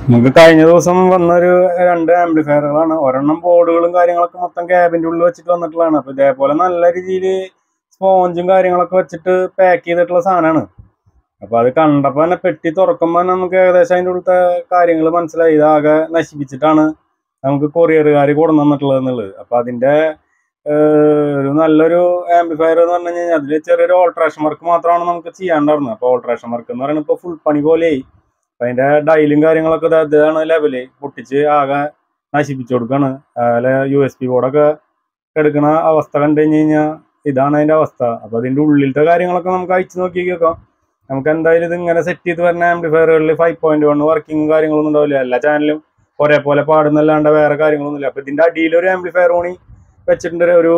നമുക്ക് കഴിഞ്ഞ ദിവസം വന്നൊരു രണ്ട് ആംപ്ലിഫയറുകളാണ്. ഒരെണ്ണം ബോർഡുകളും കാര്യങ്ങളൊക്കെ മൊത്തം ക്യാബിന്റെ ഉള്ളിൽ വെച്ചിട്ട് വന്നിട്ടുള്ളതാണ്. അപ്പൊ ഇതേപോലെ നല്ല രീതിയിൽ സ്പോഞ്ചും കാര്യങ്ങളൊക്കെ വെച്ചിട്ട് പാക്ക് ചെയ്തിട്ടുള്ള സാധനമാണ്. അപ്പൊ അത് കണ്ടപ്പോ തന്നെ പെട്ടി തുറക്കുമ്പോൾ നമുക്ക് ഏകദേശം അതിൻ്റെ ഉള്ളത്തെ കാര്യങ്ങൾ മനസ്സിലായി. ഇതാകെ നശിപ്പിച്ചിട്ടാണ് നമുക്ക് കൊറിയറുകാർ കൊണ്ടു വന്നിട്ടുള്ളത് എന്നുള്ളത്. അപ്പൊ അതിന്റെ ഒരു നല്ലൊരു ആംപ്ലിഫയർ എന്ന് പറഞ്ഞു കഴിഞ്ഞാൽ അതിൽ ചെറിയൊരു ഓൾട്രേഷൻ വർക്ക് മാത്രമാണ് നമുക്ക് ചെയ്യാണ്ടായിരുന്നത്. അപ്പൊ ഓൾട്രേഷൻ വർക്ക് എന്ന് പറയുന്നത് ഇപ്പൊ ഫുൾ പണി പോലെയായി. അപ്പൊ അതിന്റെ ഡയലും കാര്യങ്ങളൊക്കെ ഇതാണ് ലെവല് പൊട്ടിച്ച് ആകെ നശിപ്പിച്ചു കൊടുക്കാണ്. അതുപോലെ USB ബോർഡൊക്കെ എടുക്കണ അവസ്ഥ കണ്ടു കഴിഞ്ഞ് കഴിഞ്ഞാൽ ഇതാണ് അതിന്റെ അവസ്ഥ. അപ്പൊ അതിന്റെ ഉള്ളിലത്തെ കാര്യങ്ങളൊക്കെ നമുക്ക് അയച്ചു നോക്കി കേൾക്കാം. നമുക്ക് എന്തായാലും ഇത് ഇങ്ങനെ സെറ്റ് ചെയ്ത് വരുന്ന ആംപ്ലിഫയറുകളിൽ 5.1 വർക്കിംഗ് കാര്യങ്ങളൊന്നും ഉണ്ടാവില്ല. എല്ലാ ചാനലും ഒരേപോലെ പാടുന്നല്ലാണ്ട് വേറെ കാര്യങ്ങളൊന്നുമില്ല. അപ്പൊ ഇതിന്റെ അടിയിൽ ഒരു ആംപ്ലിഫയർ ഓണി വെച്ചിട്ടുണ്ട്. ഒരു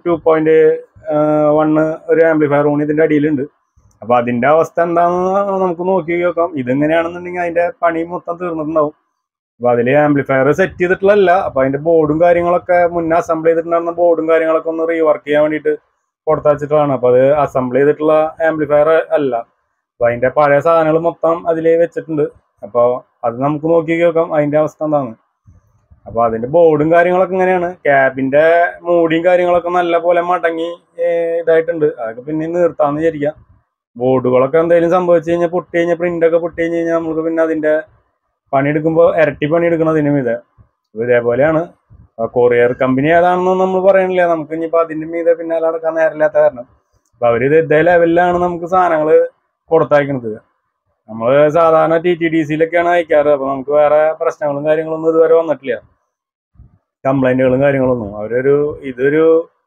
2.1 ഒരു ആംപ്ലിഫയർ ഓണി ഇതിന്റെ അടിയിലുണ്ട്. അപ്പൊ അതിന്റെ അവസ്ഥ എന്താണെന്ന് നമുക്ക് നോക്കി നോക്കാം. ഇതെങ്ങനെയാണെന്നുണ്ടെങ്കിൽ അതിന്റെ പണി മൊത്തം തീർന്നിട്ടുണ്ടാവും. അപ്പൊ അതില് ആംപ്ലിഫയർ സെറ്റ് ചെയ്തിട്ടുള്ളതല്ല. അപ്പൊ അതിന്റെ ബോർഡും കാര്യങ്ങളൊക്കെ മുന്നേ അസംബിൾ ചെയ്തിട്ടുണ്ടായിരുന്ന ബോർഡും കാര്യങ്ങളൊക്കെ ഒന്ന് റീവർക്ക് ചെയ്യാൻ വേണ്ടിയിട്ട് കൊടുത്തു വെച്ചിട്ടാണ്. അപ്പൊ അത് അസംബിൾ ചെയ്തിട്ടുള്ള ആംപ്ലിഫയർ അല്ല. അപ്പൊ അതിന്റെ പഴയ സാധനങ്ങൾ മൊത്തം അതിൽ വെച്ചിട്ടുണ്ട്. അപ്പൊ അത് നമുക്ക് നോക്കി നോക്കാം അതിന്റെ അവസ്ഥ എന്താണ്. അപ്പൊ അതിന്റെ ബോർഡും കാര്യങ്ങളൊക്കെ ഇങ്ങനെയാണ്. ക്യാബിന്റെ മൂടിയും കാര്യങ്ങളൊക്കെ നല്ല പോലെ മടങ്ങി ഇതായിട്ടുണ്ട്. അതൊക്കെ പിന്നെ നിർത്താന്ന് വിചാരിക്കാം. ബോർഡുകളൊക്കെ എന്തെങ്കിലും സംഭവിച്ചു കഴിഞ്ഞാൽ പൊട്ടി കഴിഞ്ഞാൽ പ്രിന്റൊക്കെ പൊട്ടി കഴിഞ്ഞ് കഴിഞ്ഞാൽ നമുക്ക് പിന്നെ അതിന്റെ പണിയെടുക്കുമ്പോൾ ഇരട്ടി പണി എടുക്കണതിനും ഇതേപോലെയാണ്. കൊറിയർ കമ്പനി ഏതാണെന്നും നമ്മൾ പറയണില്ല. നമുക്ക് ഇനിയിപ്പോൾ അതിന്റെ മീതെ പിന്നാലെ നടക്കാൻ നേരമില്ലാത്ത കാരണം അപ്പൊ അവരിത് ഇതേ ലെവലിലാണ് നമുക്ക് സാധനങ്ങൾ കൊടുത്തയക്കുന്നത്. നമ്മൾ സാധാരണ TTDCയിലൊക്കെയാണ് അയക്കാറ്. അപ്പൊ നമുക്ക് വേറെ പ്രശ്നങ്ങളും കാര്യങ്ങളൊന്നും ഇതുവരെ വന്നിട്ടില്ല. കംപ്ലൈന്റുകളും കാര്യങ്ങളൊന്നും ഇതൊരു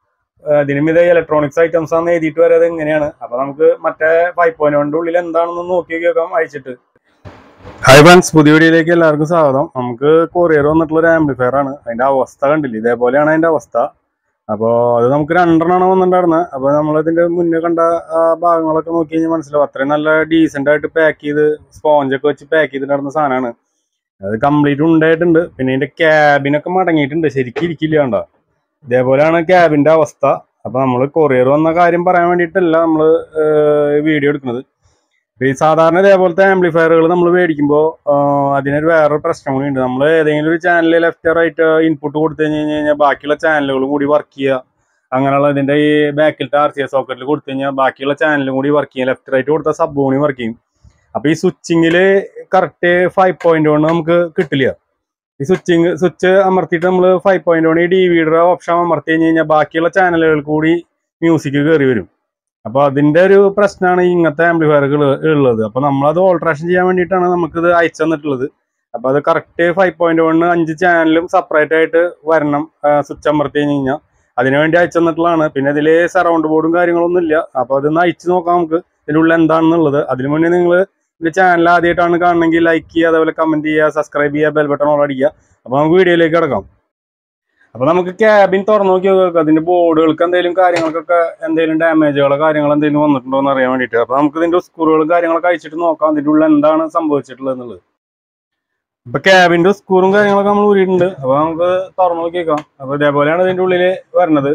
ഇതിനും ഇത് ഇലക്ട്രോണിക്സ് ഐറ്റംസ് ആണെന്ന് എഴുതിയിട്ട് വരെ അത് എങ്ങനെയാണ്. അപ്പൊ നമുക്ക് മറ്റേ 5.1 ഉള്ളിൽ എന്താണെന്ന് നോക്കി കേൾക്കാം അയച്ചിട്ട്. ഹായ് ഫ്രണ്ട്സ്, പുതിയ വീഡിയോയിലേക്ക് എല്ലാവർക്കും സ്വാഗതം. നമുക്ക് കൊറിയർ വന്നിട്ടുള്ള ഒരു ആംപ്ലിഫയർ ആണ്. അതിന്റെ അവസ്ഥ കണ്ടില്ല, ഇതേപോലെയാണ് അതിന്റെ അവസ്ഥ. അപ്പോൾ അത് നമുക്ക് രണ്ടെണ്ണമാണ് വന്നിട്ടുണ്ടായിരുന്നത്. അപ്പോൾ നമ്മളതിന്റെ മുന്നേ കണ്ട ഭാഗങ്ങളൊക്കെ നോക്കി കഴിഞ്ഞാൽ മനസ്സിലാവും അത്രയും നല്ല ഡീസെന്റ് ആയിട്ട് പാക്ക് ചെയ്ത് സ്പോഞ്ചൊക്കെ വെച്ച് പാക്ക് ചെയ്തിട്ടുണ്ടായിരുന്ന സാധനമാണ്. അത് കംപ്ലീറ്റ് ഉണ്ടായിട്ടുണ്ട്. പിന്നെ ഇതിന്റെ ക്യാബിനൊക്കെ മടങ്ങിയിട്ടുണ്ട്, ശരിക്കും ഇരിക്കില്ല കണ്ടോ. ഇതേപോലെയാണ് ക്യാബിന്റെ അവസ്ഥ. അപ്പൊ നമ്മൾ കൊറിയർ വന്ന കാര്യം പറയാൻ വേണ്ടിയിട്ടല്ല നമ്മൾ വീഡിയോ എടുക്കുന്നത്. ഈ സാധാരണ ഇതേപോലത്തെ ആംപ്ലിഫയറുകൾ നമ്മൾ മേടിക്കുമ്പോൾ അതിനൊരു വേറൊരു പ്രശ്നം കൂടി ഉണ്ട്. നമ്മൾ ഏതെങ്കിലും ഒരു ചാനലിൽ ലെഫ്റ്റ് റൈറ്റ് ഇൻപുട്ട് കൊടുത്തു കഴിഞ്ഞാൽ ബാക്കിയുള്ള ചാനലുകളും കൂടി വർക്ക് ചെയ്യുക. അങ്ങനെയുള്ള ഇതിന്റെ ഈ ബാക്കിലത്തെ RCA സോക്കറ്റിൽ കൊടുത്തു കഴിഞ്ഞാൽ ബാക്കിയുള്ള ചാനലും കൂടി വർക്ക് ചെയ്യും. ലെഫ്റ്റ് റൈറ്റ് കൊടുത്ത സബ് കൂടി വർക്ക് ചെയ്യും. അപ്പൊ ഈ സ്വിച്ചിങ്ങിൽ കറക്റ്റ് 5.1 നമുക്ക് കിട്ടില്ല. ഈ സ്വിച്ച് അമർത്തിയിട്ട് നമ്മൾ 5.1 ഈ DVD ഓപ്ഷൻ അമർത്തി കഴിഞ്ഞാൽ ബാക്കിയുള്ള ചാനലുകൾ കൂടി മ്യൂസിക് കയറി വരും. അപ്പൊ അതിന്റെ ഒരു പ്രശ്നമാണ് ഇങ്ങനത്തെ ആംപ്ലിഫയറുകൾ ഉള്ളത്. അപ്പൊ നമ്മളത് ഓൾട്രേഷൻ ചെയ്യാൻ വേണ്ടിയിട്ടാണ് നമുക്കിത് അയച്ചു തന്നിട്ടുള്ളത്. അപ്പൊ അത് കറക്റ്റ് 5.1 5 ചാനലും സെപ്പറേറ്റ് ആയിട്ട് വരണം സ്വിച്ച് അമർത്തി കഴിഞ്ഞാൽ. അതിനുവേണ്ടി അയച്ചു തന്നിട്ടുള്ളതാണ്. പിന്നെ ഇതിൽ സറൗണ്ട് ബോർഡും കാര്യങ്ങളൊന്നും ഇല്ല. അപ്പൊ അതൊന്ന് അയച്ചു നോക്കാം നമുക്ക് ഇതിനുള്ള എന്താണെന്നുള്ളത്. അതിനു മുന്നേ നിങ്ങൾ ഇതിന്റെ ചാനൽ ആദ്യമായിട്ടാണ് കാണണമെങ്കിൽ ലൈക്ക് ചെയ്യുക, അതേപോലെ കമന്റ് ചെയ്യുക, സബ്സ്ക്രൈബ് ചെയ്യുക, ബെൽ ബട്ടൺ ഓൺ അടിക്കുക. അപ്പൊ നമുക്ക് വീഡിയോയിലേക്ക് കിടക്കാം. അപ്പൊ നമുക്ക് ക്യാബിൻ തുറന്നു നോക്കി നോക്കാം. അതിന്റെ ബോർഡുകൾക്ക് എന്തെങ്കിലും കാര്യങ്ങൾക്കൊക്കെ എന്തെങ്കിലും ഡാമേജുകളോ കാര്യങ്ങൾ എന്തെങ്കിലും വന്നിട്ടുണ്ടോ എന്ന് അറിയാൻ വേണ്ടിയിട്ട്. അപ്പൊ നമുക്ക് ഇതിന്റെ സ്ക്രൂകളും കാര്യങ്ങളൊക്കെ അയച്ചിട്ട് നോക്കാം അതിന്റെ ഉള്ളിൽ എന്താണ് സംഭവിച്ചിട്ടുള്ളത് എന്നുള്ളത്. ഇപ്പൊ ക്യാബിന്റെ സ്ക്രൂവും കാര്യങ്ങളൊക്കെ നമ്മൾ ഊരിയിട്ടുണ്ട്. അപ്പൊ നമുക്ക് തുറന്നു നോക്കി നോക്കാം. അപ്പൊ ഇതേപോലെയാണ് ഇതിന്റെ ഉള്ളില് വരുന്നത്.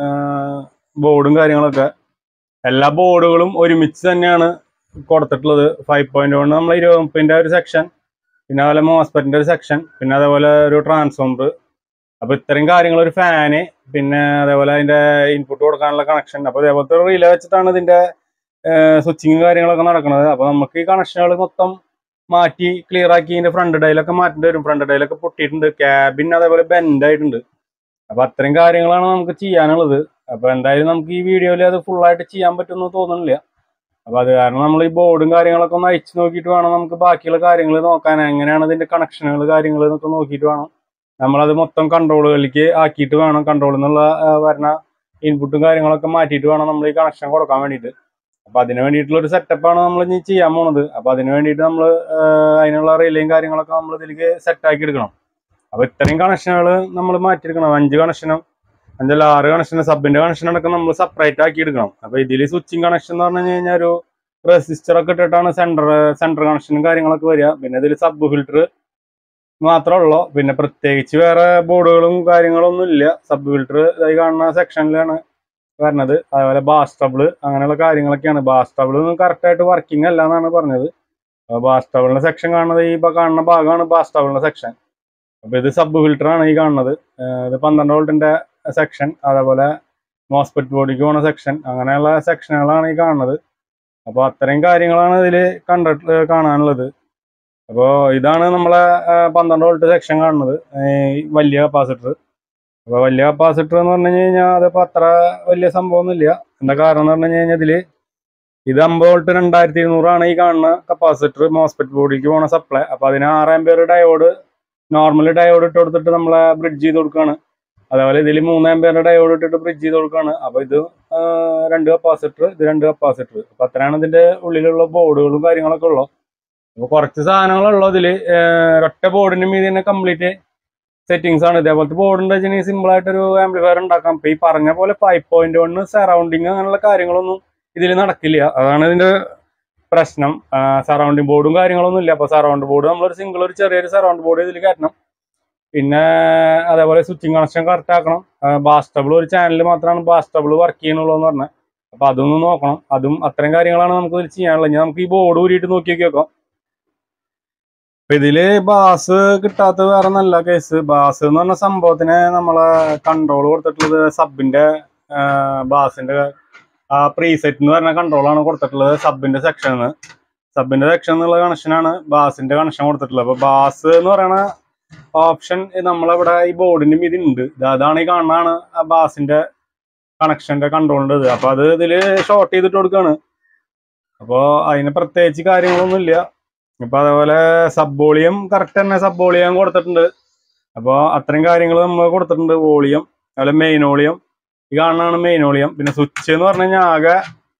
ബോർഡും കാര്യങ്ങളൊക്കെ എല്ലാ ബോർഡുകളും ഒരുമിച്ച് തന്നെയാണ് കൊടുത്തിട്ടുള്ളത്. 5.1 നമ്മൾ 20 ഒരു സെക്ഷൻ, പിന്നെ അതുപോലെ മോസ്പെറ്റിന്റെ ഒരു സെക്ഷൻ, പിന്നെ അതേപോലെ ഒരു ട്രാൻസ്ഫോമർ. അപ്പൊ ഇത്രയും കാര്യങ്ങൾ, ഒരു ഫാന്, പിന്നെ അതേപോലെ അതിന്റെ ഇൻപുട്ട് കൊടുക്കാനുള്ള കണക്ഷൻ. അപ്പൊ അതേപോലത്തെ ഒരു റിലേ വെച്ചിട്ടാണ് ഇതിന്റെ സ്വിച്ചിങ് കാര്യങ്ങളൊക്കെ നടക്കുന്നത്. അപ്പൊ നമുക്ക് ഈ കണക്ഷനുകൾ മൊത്തം മാറ്റി ക്ലിയർ ആക്കി ഇതിന്റെ ഫ്രണ്ട് ഡൈലൊക്കെ മാറ്റേണ്ടി വരും. ഫ്രണ്ട് ഡൈലൊക്കെ പൊട്ടിയിട്ടുണ്ട്, ക്യാബിൻ അതേപോലെ ബെൻഡ് ആയിട്ടുണ്ട്. അപ്പൊ അത്രയും കാര്യങ്ങളാണ് നമുക്ക് ചെയ്യാനുള്ളത്. അപ്പൊ എന്തായാലും നമുക്ക് ഈ വീഡിയോയിൽ അത് ഫുള്ളായിട്ട് ചെയ്യാൻ പറ്റുമെന്ന് തോന്നുന്നില്ല. അപ്പൊ അത് കാരണം നമ്മൾ ഈ ബോർഡും കാര്യങ്ങളൊക്കെ ഒന്ന് അയച്ചു നോക്കിയിട്ട് വേണം നമുക്ക് ബാക്കിയുള്ള കാര്യങ്ങൾ നോക്കാൻ. എങ്ങനെയാണ് ഇതിന്റെ കണക്ഷനുകൾ കാര്യങ്ങൾ എന്നൊക്കെ നോക്കിയിട്ട് വേണം നമ്മളത് മൊത്തം കൺട്രോളുകളിലേക്ക് ആക്കിയിട്ട് വേണം, കൺട്രോളിൽ നിന്നുള്ള വരുന്ന ഇൻപുട്ടും കാര്യങ്ങളൊക്കെ മാറ്റിയിട്ട് വേണം നമ്മൾ ഈ കണക്ഷൻ കൊടുക്കാൻ വേണ്ടിയിട്ട്. അപ്പൊ അതിന് വേണ്ടിയിട്ടുള്ള ഒരു സെറ്റപ്പാണ് നമ്മൾ ഇനി ചെയ്യാൻ പോണത്. അപ്പൊ അതിന് വേണ്ടിയിട്ട് നമ്മൾ അതിനുള്ള റിലേയും കാര്യങ്ങളൊക്കെ നമ്മൾ ഇതിലേക്ക് സെറ്റാക്കി എടുക്കണം. അപ്പൊ ഇത്രയും കണക്ഷനുകൾ നമ്മൾ മാറ്റിയെടുക്കണം. 5 കണക്ഷനും 5 6 കണക്ഷനും സബിന്റെ കണക്ഷൻ അടക്കം നമ്മൾ സെപ്പറേറ്റ് ആക്കി എടുക്കണം. അപ്പൊ ഇതിൽ സ്വിച്ചിങ് കണക്ഷൻ എന്ന് പറഞ്ഞു കഴിഞ്ഞാൽ ഒരു റെസിസ്റ്റർ ഒക്കെ ഇട്ടിട്ടാണ് സെന്റർ കണക്ഷനും കാര്യങ്ങളൊക്കെ വരിക. പിന്നെ ഇതിൽ സബ് ഫിൽറ്റർ മാത്രമേ ഉള്ളൂ. പിന്നെ പ്രത്യേകിച്ച് വേറെ ബോർഡുകളും കാര്യങ്ങളൊന്നും ഇല്ല. സബ് ഫിൽറ്റർ ഇതായി കാണുന്ന സെക്ഷനിലാണ് വരുന്നത്. അതുപോലെ ബാസ് ട്രബിൾ അങ്ങനെയുള്ള കാര്യങ്ങളൊക്കെയാണ്. ബാസ് ട്രബിൾ ഒന്നും കറക്റ്റായിട്ട് വർക്കിംഗ് അല്ല എന്നാണ് പറഞ്ഞത്. ബാസ് ടവറിന്റെ സെക്ഷൻ കാണുന്നത് ഈ കാണുന്ന ഭാഗമാണ് ബാസ് ടവറിന്റെ സെക്ഷൻ. അപ്പോൾ ഇത് സബ് ഫിൽറ്റർ ആണ് ഈ കാണുന്നത്. ഇത് 12 വോൾട്ടിന്റെ സെക്ഷൻ, അതേപോലെ മോസ്ഫെറ്റ് ബോഡിക്ക് പോകുന്ന സെക്ഷൻ, അങ്ങനെയുള്ള സെക്ഷനുകളാണ് ഈ കാണുന്നത്. അപ്പോൾ അത്രയും കാര്യങ്ങളാണ് ഇതിൽ കാണാനുള്ളത്. അപ്പോൾ ഇതാണ് നമ്മളെ 12 വോൾട്ട് സെക്ഷൻ കാണുന്നത്, ഈ വലിയ കപ്പാസിറ്റർ. അപ്പോൾ വലിയ കപ്പാസിറ്റർ എന്ന് പറഞ്ഞു കഴിഞ്ഞാൽ അതിപ്പോൾ അത്ര വലിയ സംഭവമൊന്നുമില്ല. എന്താ കാരണം എന്ന് പറഞ്ഞു കഴിഞ്ഞാൽ ഇത് 50 വോൾട്ട് 2200 ഈ കാണുന്ന കപ്പാസിറ്റർ മോസ്ഫെറ്റ് ബോഡിക്ക് പോകുന്ന സപ്ലൈ. അപ്പോൾ അതിന് 6 ആമ്പിയർ ഡയോഡ്, നോർമൽ ഡയോഡ് ഇട്ട് കൊടുത്തിട്ട് നമ്മളെ ബ്രിഡ്ജ് ചെയ്ത് കൊടുക്കുകയാണ്. അതേപോലെ ഇതിൽ 3 ആമ്പിയർ ഡയോഡ് ഇട്ടിട്ട് ബ്രിഡ്ജ് ചെയ്ത് കൊടുക്കുകയാണ്. അപ്പോൾ ഇത് 2 കപ്പാസിറ്റർ, ഇത് 2 കപ്പാസിറ്റർ. അപ്പോൾ അത്രയാണ് ഇതിൻ്റെ ഉള്ളിലുള്ള ബോർഡുകളും കാര്യങ്ങളൊക്കെ ഉള്ളത്. അപ്പോൾ കുറച്ച് സാധനങ്ങളുള്ളൂ ഇതിൽ. ഒറ്റ ബോർഡിന് മീതി തന്നെ കംപ്ലീറ്റ് സെറ്റിങ്സ് ആണ്. ഇതേപോലത്തെ ബോർഡ് ഉണ്ട് വെച്ചാൽ സിമ്പിളായിട്ടൊരു ആംപ്ലിഫയർ ഉണ്ടാക്കാം. അപ്പോൾ ഈ പറഞ്ഞ പോലെ 5.1 സറൗണ്ടിങ് അങ്ങനെയുള്ള കാര്യങ്ങളൊന്നും ഇതിൽ നടക്കില്ല. അതാണ് ഇതിൻ്റെ പ്രശ്നം. സറൗണ്ടിങ് ബോർഡും കാര്യങ്ങളൊന്നും ഇല്ല. അപ്പോൾ സറൗണ്ട് ബോർഡ് നമ്മളൊരു ഒരു ചെറിയൊരു സറൗണ്ട് ബോർഡ് ഇതിൽ കയറ്റണം. പിന്നെ അതേപോലെ സ്വിച്ചിങ് കണക്ഷൻ കറക്റ്റ് ആക്കണം. ബാസ്റ്റബിൾ ഒരു ചാനൽ മാത്രമാണ് ബാസ്റ്റബിൾ വർക്ക് ചെയ്യണുള്ളൂ എന്ന് പറഞ്ഞാൽ. അപ്പോൾ അതൊന്നും നോക്കണം. അതും അത്രയും കാര്യങ്ങളാണ് നമുക്ക് ഇതിൽ ചെയ്യാനുള്ളത്. ഇനി നമുക്ക് ഈ ബോർഡ് ഊരിയിട്ട് നോക്കി നോക്കാം. അപ്പൊ ഇതില് ബാസ് കിട്ടാത്ത വേറെ നല്ല കേസ്. ബാസ് എന്ന് പറഞ്ഞ സംഭവത്തിന് നമ്മളെ കൺട്രോൾ കൊടുത്തിട്ടുള്ളത് സബിന്റെ ബാസിന്റെ ആ പ്രീസെറ്റ് എന്ന് പറഞ്ഞ കൺട്രോളാണ് കൊടുത്തിട്ടുള്ളത് സബിന്റെ സെക്ഷന്. സബിന്റെ സെക്ഷൻ എന്നുള്ള കണക്ഷനാണ് ബാസിന്റെ കണക്ഷൻ കൊടുത്തിട്ടുള്ളത്. അപ്പൊ ബാസ് എന്ന് പറയുന്ന ഓപ്ഷൻ നമ്മളിവിടെ ഈ ബോർഡിന്റെ മീതി ഉണ്ട്. അതാണ് ഈ കാണുന്നതാണ് ആ ബാസിന്റെ കണക്ഷന്റെ കൺട്രോളിൻ്റെ ഇത്. അപ്പൊ അത് ഇതില് ഷോർട്ട് ചെയ്തിട്ട് കൊടുക്കുകയാണ്. അപ്പോൾ അതിന് പ്രത്യേകിച്ച് കാര്യങ്ങളൊന്നും ഇല്ല. ഇപ്പൊ അതേപോലെ സബ് വോളിയം കറക്റ്റ് തന്നെ സബ് വോളിയം കൊടുത്തിട്ടുണ്ട്. അപ്പോൾ അത്രയും കാര്യങ്ങൾ നമ്മൾ കൊടുത്തിട്ടുണ്ട്. വോളിയം, അതുപോലെ മെയിൻ വോളിയം ഈ കാണുന്നതാണ് മെയിൻ വോളിയം. പിന്നെ സ്വിച്ച് എന്ന് പറഞ്ഞു കഴിഞ്ഞാൽ ആകെ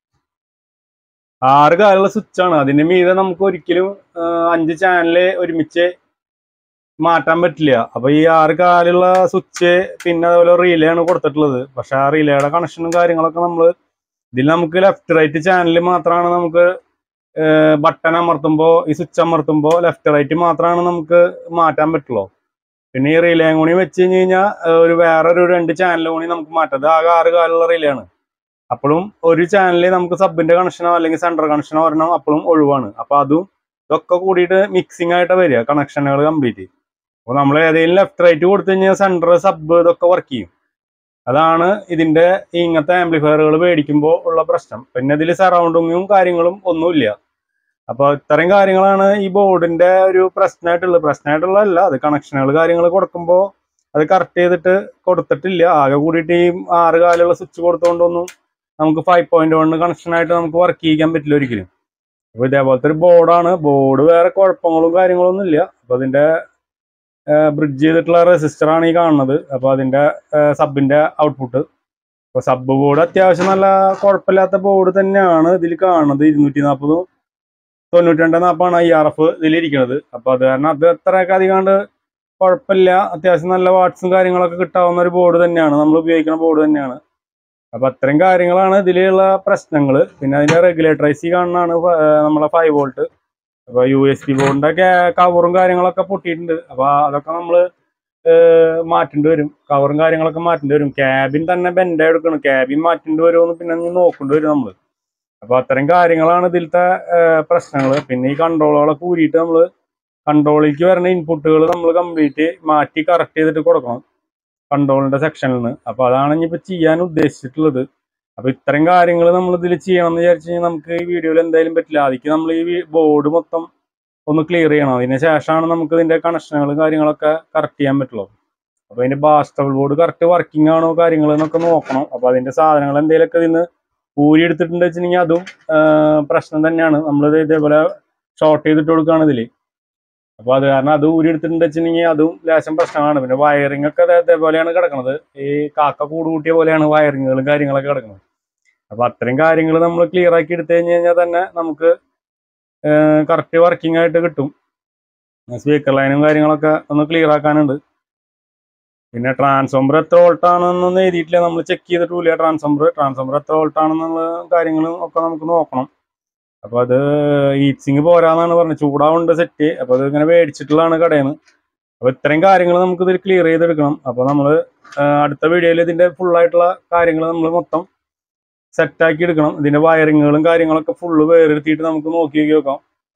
6 കാലുള്ള സ്വിച്ചാണ്. അതിന്റെ മീതെ നമുക്ക് ഒരിക്കലും 5 ചാനല് ഒരുമിച്ച് മാറ്റാൻ പറ്റില്ല. അപ്പൊ ഈ 6 കാലുള്ള സ്വിച്ച് പിന്നെ അതുപോലെ റിലേ ആണ് കൊടുത്തിട്ടുള്ളത്. പക്ഷെ ആ റിലേയുടെ കണക്ഷനും കാര്യങ്ങളൊക്കെ ഇതിൽ നമുക്ക് ലെഫ്റ്റ് റൈറ്റ് ചാനൽ മാത്രമാണ് നമുക്ക് ബട്ടൺ അമർത്തുമ്പോൾ, ഈ സ്വിച്ച് അമർത്തുമ്പോൾ ലെഫ്റ്റ് റൈറ്റ് മാത്രമാണ് നമുക്ക് മാറ്റാൻ പറ്റുള്ളൂ. പിന്നെ ഈ റിലേ കൂടി വെച്ച് കഴിഞ്ഞാൽ വേറൊരു 2 ചാനൽ കൂടി നമുക്ക് മാറ്റാം. അത് ആകെ 6 കാലുള്ള റിലേ ആണ്. അപ്പോഴും ഒരു ചാനലിൽ നമുക്ക് സബിന്റെ കണക്ഷനോ അല്ലെങ്കിൽ സെൻട്രൽ കണക്ഷനോ വരണം, അപ്പോഴും ഒഴിവാണ്. അപ്പൊ അതും ഇതൊക്കെ കൂടിയിട്ട് മിക്സിംഗ് ആയിട്ട് വരിക കണക്ഷനുകൾ കംപ്ലീറ്റ്. അപ്പോൾ നമ്മൾ ഏതെങ്കിലും ലെഫ്റ്റ് റൈറ്റ് കൊടുത്തു കഴിഞ്ഞാൽ സെൻട്രൽ സബ് ഇതൊക്കെ വർക്ക് ചെയ്യും. അതാണ് ഇതിന്റെ ഇങ്ങനത്തെ ആംപ്ലിഫയറുകൾ മേടിക്കുമ്പോൾ ഉള്ള പ്രശ്നം. പിന്നെ ഇതിൽ സറൗണ്ടിങ്ങും കാര്യങ്ങളും ഒന്നുമില്ല. അപ്പോൾ ഇത്തരം കാര്യങ്ങളാണ് ഈ ബോർഡിന്റെ ഒരു പ്രശ്നമായിട്ടുള്ളതല്ല. അത് കണക്ഷനുകൾ കാര്യങ്ങൾ കൊടുക്കുമ്പോൾ അത് കറക്റ്റ് ചെയ്തിട്ട് കൊടുത്തിട്ടില്ല. ആകെ കൂടിയിട്ട് ഈ 6 കാലുള്ള സ്വിച്ച് കൊടുത്തുകൊണ്ടൊന്നും നമുക്ക് 5.1 കണക്ഷനായിട്ട് നമുക്ക് വർക്ക് ചെയ്യിക്കാൻ പറ്റില്ല ഒരിക്കലും. അപ്പോൾ ഇതേപോലത്തെ ഒരു ബോർഡാണ്. ബോർഡ് വേറെ കുഴപ്പങ്ങളും കാര്യങ്ങളൊന്നും ഇല്ല. അപ്പോൾ അതിന്റെ ബ്രിഡ്ജ് ചെയ്തിട്ടുള്ള റെസിസ്റ്ററാണ് ഈ കാണുന്നത്. അപ്പോൾ അതിന്റെ സബിന്റെ ഔട്ട്പുട്ട്. അപ്പോൾ സബ് ബോർഡ് അത്യാവശ്യം നല്ല കുഴപ്പമില്ലാത്ത ബോർഡ് തന്നെയാണ് ഇതിൽ കാണുന്നത്. 240 9240 IRF ഇതിലിരിക്കുന്നത്. അപ്പോൾ അത് കാരണം അത് അത്രയൊക്കെ അധികമാണ്ട് കുഴപ്പമില്ല. അത്യാവശ്യം നല്ല വാട്ട്സും കാര്യങ്ങളൊക്കെ കിട്ടാവുന്ന ഒരു ബോർഡ് തന്നെയാണ്, നമ്മൾ ഉപയോഗിക്കുന്ന ബോർഡ് തന്നെയാണ്. അപ്പോൾ അത്രയും കാര്യങ്ങളാണ് ഇതിലുള്ള പ്രശ്നങ്ങൾ. പിന്നെ അതിന്റെ റെഗുലേറ്ററൈസ് കാണുന്നതാണ് നമ്മളെ 5 വോൾട്ട്. അപ്പോൾ USB ബോർഡിന്റെ കവറും കാര്യങ്ങളൊക്കെ പൊട്ടിയിട്ടുണ്ട്. അപ്പോൾ അതൊക്കെ നമ്മൾ മാറ്റേണ്ടി വരും. കവറും കാര്യങ്ങളൊക്കെ മാറ്റേണ്ടി വരും. ക്യാബിൻ തന്നെ ബെൻഡ് എടുക്കണം. ക്യാബിൻ മാറ്റേണ്ടി വരുമെന്ന് പിന്നെ നോക്കേണ്ടി വരും നമ്മൾ. അപ്പോൾ അത്തരം കാര്യങ്ങളാണ് ഇതിലത്തെ പ്രശ്നങ്ങൾ. പിന്നെ ഈ കൺട്രോളുകളൊക്കെ കൂടിയിട്ട് നമ്മൾ കൺട്രോളിലേക്ക് വരുന്ന ഇൻപുട്ടുകൾ നമ്മൾ കംപ്ലീറ്റ് മാറ്റി കറക്റ്റ് ചെയ്തിട്ട് കൊടുക്കണം കൺട്രോളിന്റെ സെക്ഷനിൽ നിന്ന്. അപ്പോൾ അതാണ് ഇനിയിപ്പോൾ ചെയ്യാൻ ഉദ്ദേശിച്ചിട്ടുള്ളത്. അപ്പോൾ ഇത്തരം കാര്യങ്ങൾ നമ്മൾ ഇതിൽ ചെയ്യണം എന്ന് വിചാരിച്ചു കഴിഞ്ഞാൽ നമുക്ക് ഈ വീഡിയോയിൽ എന്തായാലും പറ്റില്ല. ആദ്യം നമ്മൾ ഈ ബോർഡ് മൊത്തം ഒന്ന് ക്ലിയർ ചെയ്യണം. അതിന് ശേഷമാണ് നമുക്ക് ഇതിന്റെ കണക്ഷനുകളും കാര്യങ്ങളൊക്കെ കറക്റ്റ് ചെയ്യാൻ പറ്റുള്ളൂ. അപ്പോൾ അതിന്റെ ബാസ്റ്റബിൾ ബോർഡ് കറക്റ്റ് വർക്കിംഗ് ആണോ കാര്യങ്ങൾ എന്നൊക്കെ നോക്കണം. അപ്പോൾ അതിന്റെ സാധനങ്ങൾ എന്തെങ്കിലുമൊക്കെ ഇതിന്ന് ഊരി എടുത്തിട്ടുണ്ട് വെച്ചിട്ടുണ്ടെങ്കിൽ അതും പ്രശ്നം തന്നെയാണ്. നമ്മളിത് ഇതേപോലെ ഷോർട്ട് ചെയ്തിട്ട് കൊടുക്കുകയാണ് ഇതിൽ. അപ്പോൾ അത് കാരണം അത് ഊരി എടുത്തിട്ടുണ്ട് വെച്ചിട്ടുണ്ടെങ്കിൽ അതും ലേശം പ്രശ്നമാണ്. പിന്നെ വയറിംഗ് ഒക്കെ അതേപോലെയാണ് കിടക്കുന്നത്. ഈ കാക്ക കൂട് കൂട്ടിയ പോലെയാണ് വയറിങ്ങുകളും കാര്യങ്ങളൊക്കെ കിടക്കുന്നത്. അപ്പോൾ അത്രയും കാര്യങ്ങൾ നമ്മൾ ക്ലിയർ ആക്കി എടുത്തു കഴിഞ്ഞാൽ തന്നെ നമുക്ക് കറക്റ്റ് വർക്കിംഗ് ആയിട്ട് കിട്ടും. സ്പീക്കർ ലൈനും കാര്യങ്ങളൊക്കെ ഒന്ന് ക്ലിയർ ആക്കാനുണ്ട്. പിന്നെ ട്രാൻസ്ഫോമർ എത്ര വോൾട്ടാണെന്നൊന്നും എഴുതിയിട്ടില്ല, നമ്മൾ ചെക്ക് ചെയ്തിട്ടില്ല. ട്രാൻസ്ഫോമർ എത്ര വോൾട്ടാണെന്നുള്ള കാര്യങ്ങളും ഒക്കെ നമുക്ക് നോക്കണം. അപ്പോൾ അത് ഹീറ്റ്സിങ് പോരാന്നാണ് പറഞ്ഞത്. ചൂടാവുണ്ട് സെറ്റ്. അപ്പോൾ അത് ഇങ്ങനെ മേടിച്ചിട്ടുള്ളതാണ് കടയിൽ നിന്ന്. അപ്പോൾ ഇത്രയും കാര്യങ്ങൾ നമുക്ക് ഇതിൽ ക്ലിയർ ചെയ്തെടുക്കണം. അപ്പോൾ നമ്മൾ അടുത്ത വീഡിയോയിൽ ഇതിൻ്റെ ഫുള്ളായിട്ടുള്ള കാര്യങ്ങൾ നമ്മൾ മൊത്തം സെറ്റാക്കി എടുക്കണം. ഇതിൻ്റെ വയറിങ്ങുകളും കാര്യങ്ങളൊക്കെ ഫുള്ള് വേറെടുത്തിട്ട് നമുക്ക് നോക്കി നോക്കാം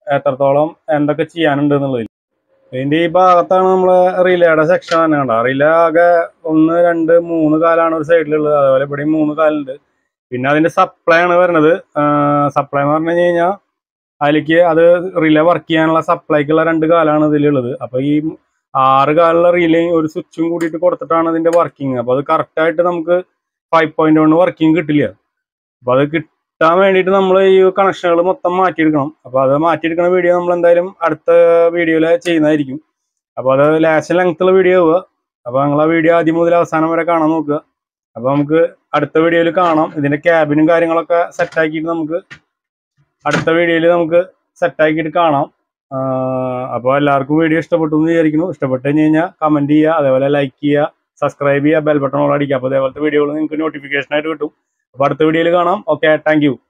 എത്രത്തോളം എന്തൊക്കെ ചെയ്യാനുണ്ട് എന്നുള്ളതിൽ. ഇതിന്റെ ഈ ഭാഗത്താണ് നമ്മളെ റിലേയുടെ സെക്ഷൻ തന്നെ കണ്ട. റിലേ ആകെ 1 2 3 കാലാണ് ഒരു സൈഡിലുള്ളത്. അതുപോലെ ഇവിടെ 3 കാലുണ്ട്. പിന്നെ അതിന്റെ സപ്ലൈ ആണ് വരുന്നത്. സപ്ലൈ എന്ന് പറഞ്ഞു കഴിഞ്ഞാൽ അതിലേക്ക് അത് റിലേ വർക്ക് ചെയ്യാനുള്ള സപ്ലൈക്കുള്ള 2 കാലാണ് ഇതിലുള്ളത്. അപ്പൊ ഈ 6 കാലുള്ള റിലേ ഒരു സ്വിച്ചും കൂടിയിട്ട് കൊടുത്തിട്ടാണ് ഇതിന്റെ വർക്കിംഗ്. അപ്പൊ അത് കറക്റ്റ് ആയിട്ട് നമുക്ക് 5.1 വർക്കിംഗ് കിട്ടില്ല. അപ്പൊ അത് കിട്ടാൻ വേണ്ടിയിട്ട് നമ്മൾ ഈ കണക്ഷനുകൾ മൊത്തം മാറ്റിയെടുക്കണം. അപ്പൊ അത് മാറ്റിയെടുക്കുന്ന വീഡിയോ നമ്മൾ എന്തായാലും അടുത്ത വീഡിയോയിൽ ചെയ്യുന്നതായിരിക്കും. അപ്പൊ അത് ലാസ്റ്റ് ലെങ്ത്തുള്ള വീഡിയോ ആവുക. അപ്പൊ നിങ്ങൾ ആ വീഡിയോ ആദ്യം മുതൽ അവസാനം വരെ കാണാൻ നോക്കുക. അപ്പൊ നമുക്ക് അടുത്ത വീഡിയോയിൽ കാണാം. ഇതിന്റെ ക്യാബിനും കാര്യങ്ങളൊക്കെ സെറ്റാക്കിയിട്ട് നമുക്ക് അടുത്ത വീഡിയോയിൽ നമുക്ക് സെറ്റാക്കിയിട്ട് കാണാം. അപ്പോൾ എല്ലാവർക്കും വീഡിയോ ഇഷ്ടപ്പെട്ടു എന്ന് വിചാരിക്കുന്നു. ഇഷ്ടപ്പെട്ടു കഴിഞ്ഞാൽ കമന്റ് ചെയ്യുക, അതേപോലെ ലൈക്ക് ചെയ്യുക, സബ്സ്ക്രൈബ് ചെയ്യുക, ബെൽ ബട്ടൺ ഓൾ അടിക്കുക. അപ്പോൾ അതേപോലത്തെ വീഡിയോകൾ നിങ്ങൾക്ക് നോട്ടിഫിക്കേഷൻ ആയിട്ട് കിട്ടും. അപ്പോൾ അടുത്ത വീഡിയോയിൽ കാണാം. Okay, thank U.